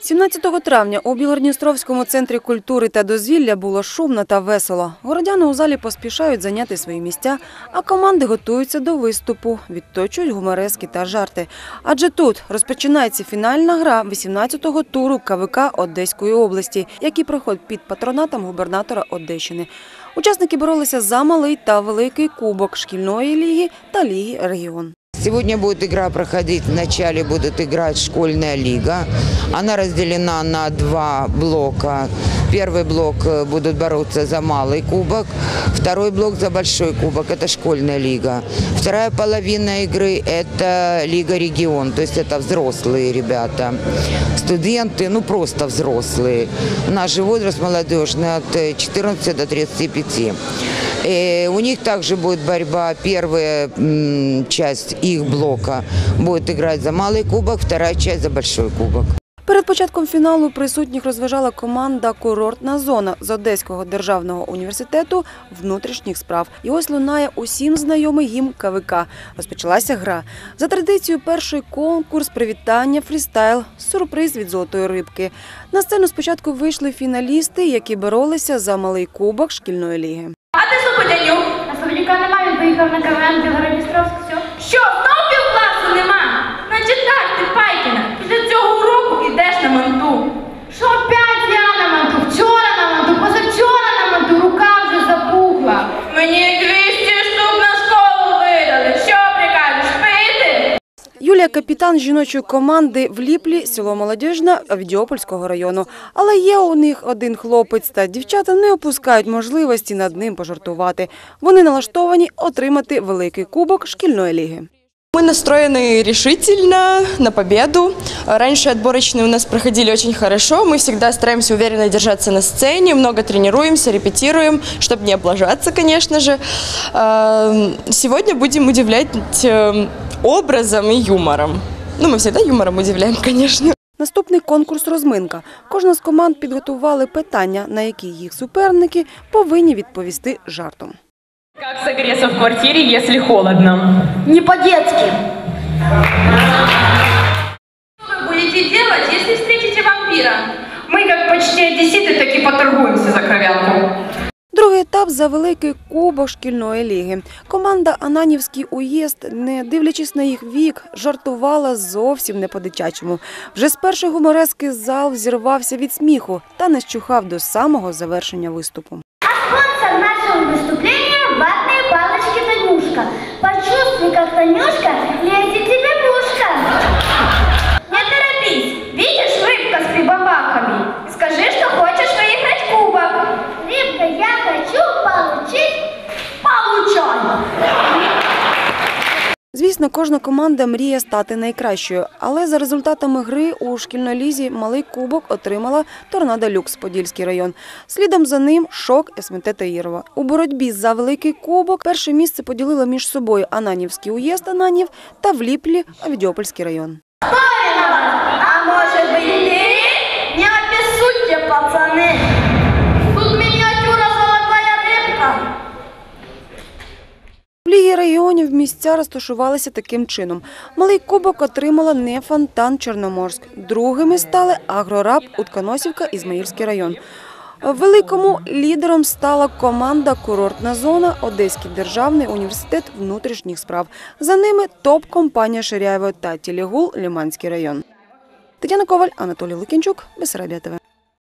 17 травня у Білгород-Дністровському центрі культури та дозвілля було шумно та весело. Городяни у залі поспішають зайняти свої місця, а команди готуються до виступу, відточують гуморески та жарти. Адже тут розпочинається фінальна гра 18-го туру КВК Одеської області, який проходить під патронатом губернатора Одещини. Учасники боролися за малий та великий кубок шкільної ліги та ліги регіон. Сегодня будет игра проходить, вначале будет играть школьная лига. Она разделена на два блока. Первый блок будут бороться за малый кубок, второй блок за большой кубок, это школьная лига. Вторая половина игры – это лига регион, то есть это взрослые ребята, студенты, ну просто взрослые. Наш же возраст молодежный от 14 до 35. У них также будет борьба, первая часть их блока будет играть за малый кубок, вторая часть за большой кубок. Перед початком фіналу присутніх розважала команда «Курортна зона» з Одеського державного університету внутрішніх справ. І ось лунає усім знайомий гімн КВК. Розпочалася гра. За традицією перший конкурс привітання фрістайл, сюрприз від золотої рибки. На сцену спочатку вийшли фіналісти, які боролися за малий кубок шкільної ліги. А ти Слободянюк? А Слободянюка немає, він поїхав на КВН Білгород-Дністровськ. Що, знов півкласу нема? Значить так, ти Пайкіна, після цього уроку йдеш на манту. Що опять я на манту? Вчора на манту, позавчора на манту, рука вже запухла. Мені 200 штук на школу видали. Що прикажеш, пити? Юлія – капітан жіночої команди в Ліплі, село Молодіжне Авдіопольського району. Але є у них один хлопець, та дівчата не опускають можливості над ним пожартувати. Вони налаштовані отримати великий кубок шкільної ліги. Мы настроены решительно, на победу. Раньше отборочные у нас проходили очень хорошо. Мы всегда стараемся уверенно держаться на сцене, много тренируемся, репетируем, чтобы не облажаться, конечно же. Сегодня будем удивлять образом и юмором. Ну, мы всегда юмором удивляем, конечно. Наступний конкурс «Розминка». Кожна з команд підготували питання, на які їх суперники повинні відповісти жартом. Как согреться в квартире, если холодно? Не по-детски. Что вы будете делать, если встретите вампира? Мы, как почти одесситы, так и поторгуемся за кровянку. Другий етап за великий кубок шкільної ліги. Команда «Ананівський уїзд», не дивлячись на їх вік, жартувала зовсім не по-дитячому. Вже з першої гуморески зал взірвався від сміху та не щухав до самого завершення виступу. А спонсор нашего выступления – ватные палочки Танюшка. Почувствуй, как Танюшка лезет тебе в ушко. Не торопись, видишь, рыбка с прибабахами. Скажи, что хочешь выиграть кубок. Рыбка, я хочу получить. Получай! Звісно, кожна команда мріє стати найкращою, але за результатами гри у шкільній лізі малий кубок отримала «Торнадо Люкс» Подільський район. Слідом за ним «Шок» СМТ Таїрова. У боротьбі за великий кубок перше місце поділили між собою Ананівський уїзд Ананів та в Ліплі Авдіопольський район. Кто виноват? А может быть ты? Не обессудьте, пацаны. Тут миниатюра «Золотая рыбка». В лігі регіонів місця розташувалися таким чином. Малий кубок отримала «Нефонтан» Чорноморськ. Другими стали «Агрораб» Утконосівка Ізмаїльський район. В великому лідером стала команда «Курортна зона» Одеський державний університет внутрішніх справ. За ними топ-компанія Ширяєво та Телегул Лиманський район. Тетяна Коваль, Анатолій Лукінчук, Бессарабія ТВ.